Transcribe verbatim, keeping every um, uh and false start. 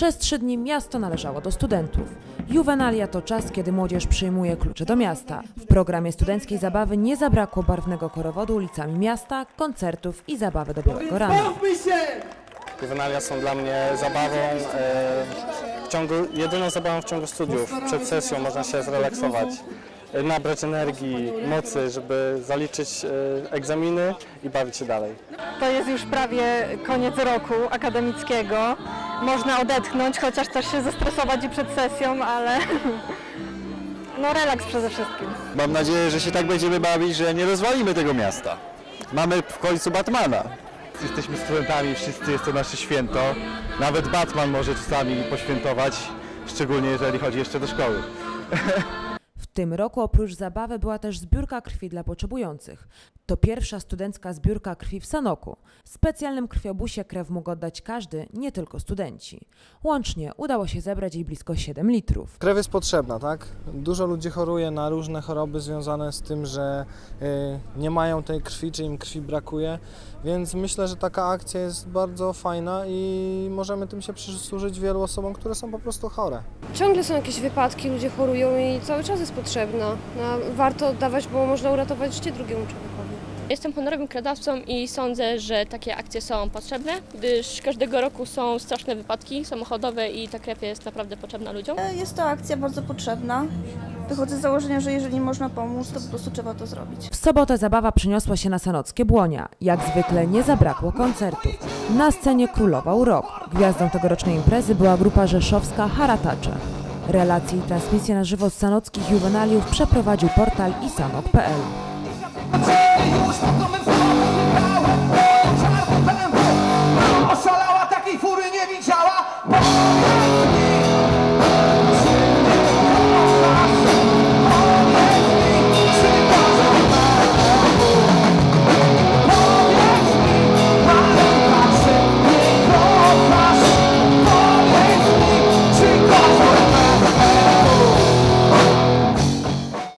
Przez trzy dni miasto należało do studentów. Juwenalia to czas, kiedy młodzież przyjmuje klucze do miasta. W programie studenckiej zabawy nie zabrakło barwnego chorowodu ulicami miasta, koncertów i zabawy do białego rana. Juwenalia są dla mnie zabawą, e, w ciągu, jedyną zabawą w ciągu studiów. Przed sesją można się zrelaksować, e, nabrać energii, mocy, żeby zaliczyć e, egzaminy i bawić się dalej. To jest już prawie koniec roku akademickiego. Można odetchnąć, chociaż też się zestresować i przed sesją, ale no relaks przede wszystkim. Mam nadzieję, że się tak będziemy bawić, że nie rozwalimy tego miasta. Mamy w końcu Batmana. Jesteśmy studentami, wszyscy jest to nasze święto. Nawet Batman może czasami poświętować, szczególnie jeżeli chodzi jeszcze do szkoły. W tym roku oprócz zabawy była też zbiórka krwi dla potrzebujących. To pierwsza studencka zbiórka krwi w Sanoku. W specjalnym krwiobusie krew mógł oddać każdy, nie tylko studenci. Łącznie udało się zebrać jej blisko siedem litrów. Krew jest potrzebna, tak? Dużo ludzi choruje na różne choroby związane z tym, że y, nie mają tej krwi, czy im krwi brakuje, więc myślę, że taka akcja jest bardzo fajna i możemy tym się przysłużyć wielu osobom, które są po prostu chore. Ciągle są jakieś wypadki, ludzie chorują i cały czas jest potrzebna. No, warto oddawać, bo można uratować życie drugiemu człowiekowi. Jestem honorowym krwiodawcą i sądzę, że takie akcje są potrzebne, gdyż każdego roku są straszne wypadki samochodowe i ta krew jest naprawdę potrzebna ludziom. Jest to akcja bardzo potrzebna. Wychodzę z założenia, że jeżeli można pomóc, to po prostu trzeba to zrobić. W sobotę zabawa przeniosła się na sanockie Błonia. Jak zwykle nie zabrakło koncertów. Na scenie królował rock. Gwiazdą tegorocznej imprezy była grupa rzeszowska Haratacze. Relacje i transmisje na żywo z sanockich juwenaliów przeprowadził portal isanok kropka pe el.